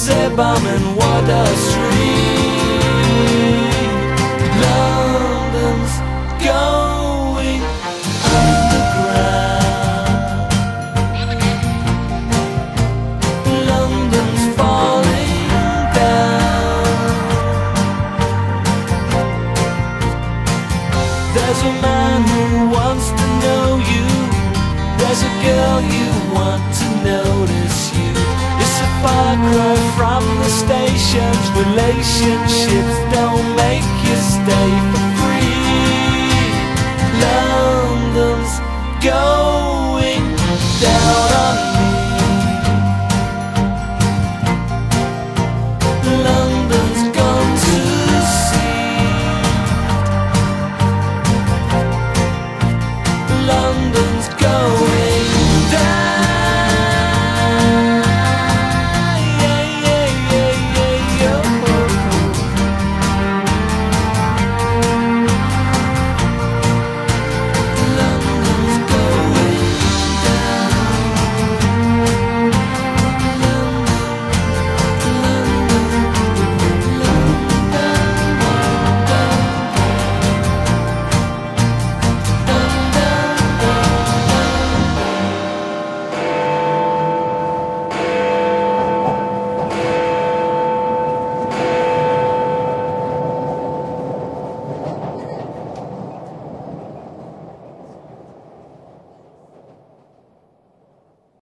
Zeebaum and Water Street. London's going underground. London's falling down. There's a man who wants to know you. There's a girl you want to notice you. It's a far cry from the stations. Relationships don't make you stay for